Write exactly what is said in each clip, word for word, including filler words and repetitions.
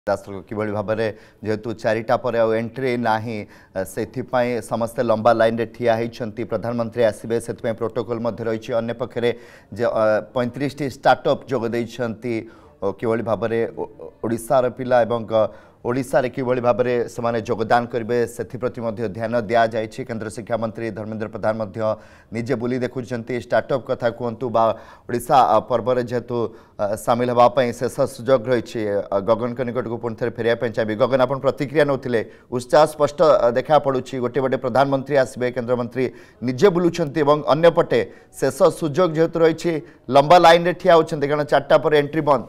दर्शक किभली भाव में जेहेतु चारिटा पर एंट्री नाही से समस्ते लंबा लाइन रे ठिया होती प्रधानमंत्री आसबे से प्रोटोकॉल रही अन्य पक्षरे पैंतीस टी स्टार्टअप जोगदे किभली भाव में ओडिशार पिला एवं ओडिशा रे किभली भाव में से योगदान करेंगे से ध्यान दि जाए केंद्र शिक्षा मंत्री धर्मेंद्र प्रधान निजे बुली देखुं स्टार्टअप कथा कहतु ओडिशा पर्व जेहेतु सामिल होगापी शेष सुजोग रही गगन के निकट को पुणी थे फेरिया चाहिए गगन आप प्रतिक्रिया नौते उत्साह स्पष्ट देखा पड़ुछि गोटे गोटे प्रधानमंत्री आसबे केन्द्रमंत्री निजे बुलूंट अंपटे शेष सुजोग जेहेतु रही लंबा लाइन रे ठिया होती कारण चार्टा पर एंट्री बंद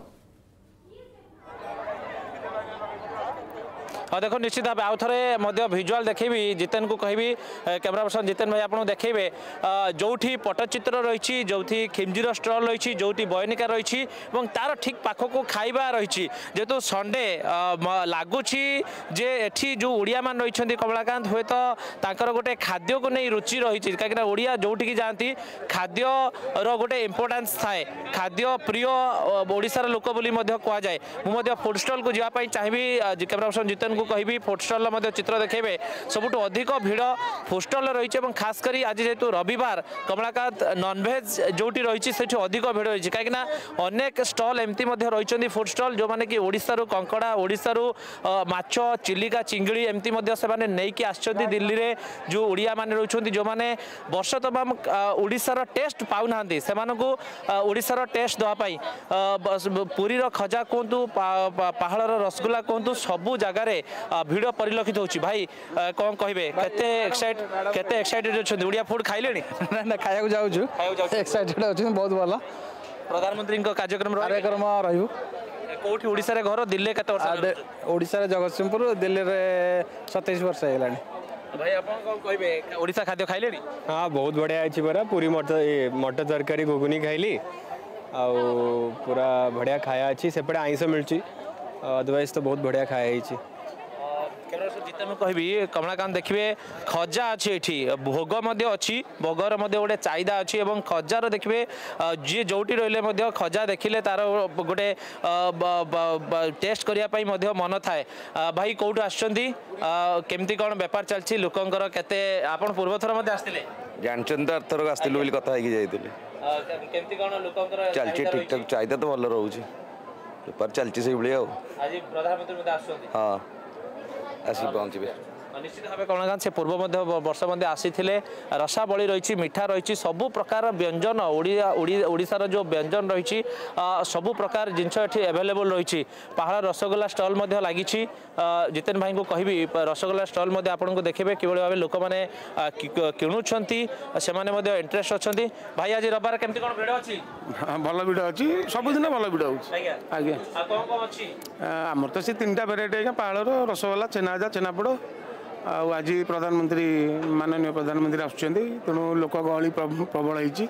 हाँ देखो निश्चित भाव आउ थे भिजुआल देखी जितेन को कहबी कैमरा पर्सन जितेन भाई आपको देखेबे जो पट्टचित्र रही जो खिमजीर स्टल रही जो बयनिका रही तार ठीक पाख को खाइबा रही जेहेतु संडे लगुच जे एठी जो ओडिया मान रही कमलाकांत हुए तो गोटे खाद्य को नहीं रुचि रही कहीं ओडिया जोटिकी जाती खाद्य रोटे इम्पोर्टान्स थाए खाद्य प्रिय ओडिशार लोक बोली कहुए मुझे फूड स्टल को जावाई चाहिए कैमरा पर्सन जितेन कहबी फूड स्टल चित्र देखेबे सबुठ अधिक भिड़ फूड स्टल रही खास करी आज जेहेतु रविवार कमलाकांत नॉनवेज जोटी रही से अधिक भिड़ रही कहीं अनेक स्टल एमती रही फूड स्टल जो मैंने कि ओडिशारू कंकड़ा ओडिशारू माछ चिलिका चिंगड़ी एमती से नहीं आसछन्ती दिल्ली रे जो ओडिया माने रहउछन्ती जो माने वर्ष तमाम ओडिशार टेस्ट पाउना से ओडिशार टेस्ट दवाई पुरी खजा कहतु पहाड़ रसगुल्ला कहतु सबू जगार भिड़ परिलक्षित होची भाई कौन कहबे केते एक्साइट केते एक्साइटेड अछन ओडिया फूड खाइलेनी ना ना खाया जाऊ छु एक्साइटेड अछन बहुत भलो प्रधानमंत्री को कार्यक्रम कार्यक्रम रहू कोठी ओडिसा रे घर दिल्ली केते वर्ष ओडिसा रे जगतसिंहपुर दिल्ली रे सत्ताईस वर्ष हेलानी भाई अपन कौन कहबे ओडिसा खाद्य खाइलेनी हां बहुत बढ़िया अछि परा पूरी मटर मटर तरकारी घुगुनी खाइली आ पूरा बढ़िया खाया अछि सेपटे आइंस मिलची अदरवाइज तो बहुत बढ़िया खाया अछि जितेन कहबी कमलाकांत देखिए खजा अच्छी एठी भोग अच्छी भोगर गोटे चाहिदा अच्छी और खजार देखिए जी जोटी रही खजा देखिले तार गोटे टेस्ट करने मन थाए भाई कौटू आमती कौन बेपार चलती लोकंर केते आपन पूर्व थर आसते जानते तो अर्थर आसलु बोली कथा केमती कौन लोकंर चलची ठीक ठाक चाहिदा तो भल रोचे बेपार चलची से भाई आज प्रधानमंत्री आसुछन्ती हां आसी पहुँचे निश्चित भाव कमलाकांत से पूर्व वर्ष आसी रसावली रही मिठा रही सबु प्रकार व्यंजन ओडिशार जो व्यंजन रही सबु प्रकार जिनस ये एभेलेबल रही पहाड़ रसगोल्ला स्टल लगी जितेन भाई को कहबी रसगोल्ला स्टल आपको देखिए कि भाव लोक मैंने किणुंट से इंटरेस्ट अच्छा भाई आज रविवार केमती कौन भिड़ अच्छी भल भिड़ अच्छी सबुदिन भल भिड़ आज्ञा आमर तो से तीन भेराइटी पहाड़ रसगोल्ला छेनाजा छेनापोड़ आज प्रधानमंत्री माननीय प्रधानमंत्री आसुच्चंदी तेणु लोक गहली प्रबल होती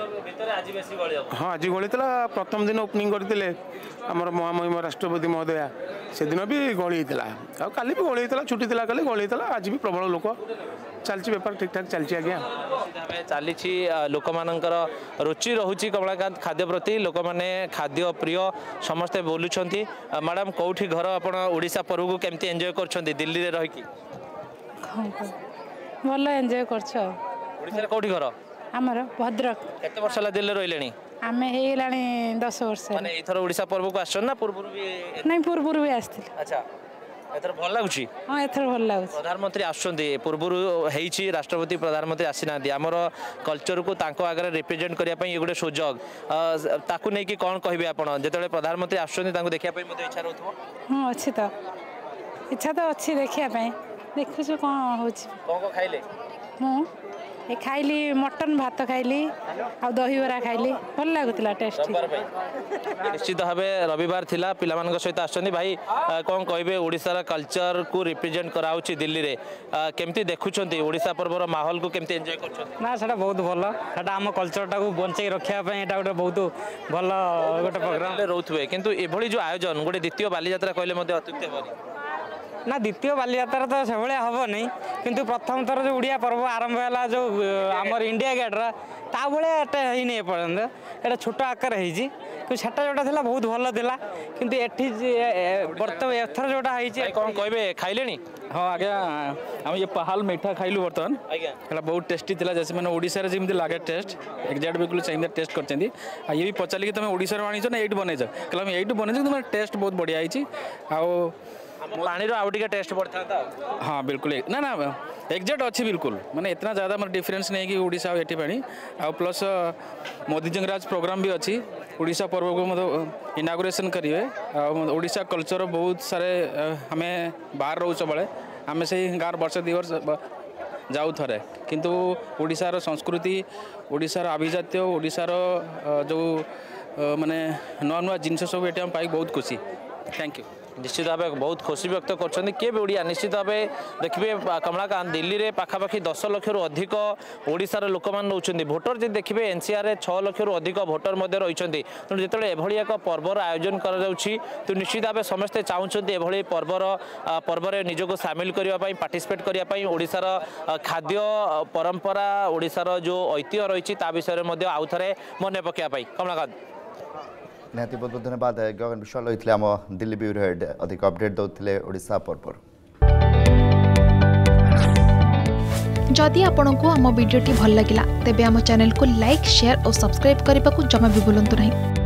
हाँ आज गहली प्रथम दिन ओपनिंग करते आमर महामहिम राष्ट्रपति महोदया से दिन भी गहली होता काली भी गहली होता छुट्टी था काली गहली होता आज भी प्रबल लोक चलती बेपार ठीक ठाक चलती आज्ञा चली लोक मानकर रुचि रोचे कमलाकांत खाद्य प्रति लोक मैंने खाद्य प्रिय समस्ते बोलुंट मैडम कौटी घर आप ओडिशा पर्व को केमती एंजॉय कर दिल्ली में रही भल एंजॉय कर कौटी घर आमर भद्रक केते वर्ष ला दिल्ली रहिलेनी आमे हेलानी दस वर्ष माने इथर ओडिशा पर्व को आछन ना पूर्व भी नहीं पूर्व भी आस्थिल अच्छा एथर भल लागुची हां एथर भल लागुची प्रधानमंत्री आछन्ती पूर्व हेइची राष्ट्रपति प्रधानमंत्री आसीनांती हमर कल्चर को तांको आगे रिप्रेजेंट करिया पई एगुडे सुजोग ताकू नै कि कोन कहबे आपण जेतले प्रधानमंत्री आछन्ती तांको देखिया पई मते इच्छा रहथो हां अछि त इच्छा तो अछि देखिया पई देखु छु कोन होछि कोन को खाइले मु ए खाइली मटन भात खाइली आ दही बरा खाइली भल लागुतला टेस्ट निश्चित भाव रविवार थिला पिलामान सहित आछन्ती भाई कौन कहबे ओडिशार कल्चर को रिप्रेजेंट कराउछि दिल्ली रे केमती देखुछन्ती ओडिशा पर्वर माहौल को केमती एंजॉय करछन्ती ना सेटा बहुत भल सेटा हम कल्चर टा को बंचै रखिया पय एटा गोटे बहुत भल गोटे प्रोग्राम रहउथबे किंतु एभली जो आयोजन गोटे द्वितीय बाली यात्रा कहले मध्ये अत्युक्त हेबनी ना द्वितीय बालीजात्रा तो से भाया हम नहीं किंतु प्रथम थर जो उड़िया पर्व आरंभ है जो आमर इंडिया गेट्र ता भाया ही नहीं पर्यंत एटा छोट आकार हो सेटा जोटा था बहुत भल था किंतु एठी बर्तमान एथर जोटा है कौन कहे खाइले हाँ आज्ञा आम ये पहाल मीठा खाइलु बर्तमान है बहुत टेस्टी था जैसे मैंने ओडिशा रे जमी लगे टेस्ट एक्जाक्ट बिल्कुल चाहिए टेस्ट कर ये भी पचारि कि तुम ओडिशा आनी ना ये बनईच कहला ये बनईच तुम टेस्ट बहुत बढ़िया है पानी आउटे टेस्ट बढ़ता हाँ बिल्कुल ना ना एक्जाक्ट अच्छी बिल्कुल माने इतना ज़्यादा मतलब डिफरेंस नहीं कि ओडिशा एटी पानी आ प्लस मोदी जंगराज प्रोग्राम भी अच्छी ओडिशा पर्व को मतलब इनागुरेसन करेंगे ओडिशा कल्चर बहुत सारे हमें बाहर रोच बेले आम से गाँव वर्ष दि वर्ष जाऊ थे किंतु ओडिशार संस्कृति ओडिशार आभिजात्य ओडिशार जो माने नुआ नुआ जिनस सब ये पाई बहुत खुशी थैंक यू निश्चित भाव बहुत खुशी व्यक्त कर किए भी ओडिया निश्चित भाव देखिए कमलाकांत दिल्ली में पाखापाखि दस लक्ष रु अधिक ओडिशार लोक मैंने भोटर जी देखिए एनसीआर रे छह लक्ष रु अधिक भोटर रही तेणु जो एभली एक पर्वर आयोजन कर निश्चित भाव समस्ते चाहते एभली पर्वर पर्व निजक सामिल करने पार्टिसिपेट करने ओडिशार खाद्य परंपरा ओडिशार जो ऐतिह्य रही विषय में आउ थे मन पकाइवाई कमलाकांत निहाती बहुत बहुत धन्यवाद गगन विश्वाल होते आम दिल्ली ब्यूरो हेड अधिक अपडेट दौले ओडिशा पर्व जदि आपंक आम भिडी भल लगा तेब आम चैनल को लाइक शेयर और सब्सक्राइब करने को जमा भी भूलु नहीं।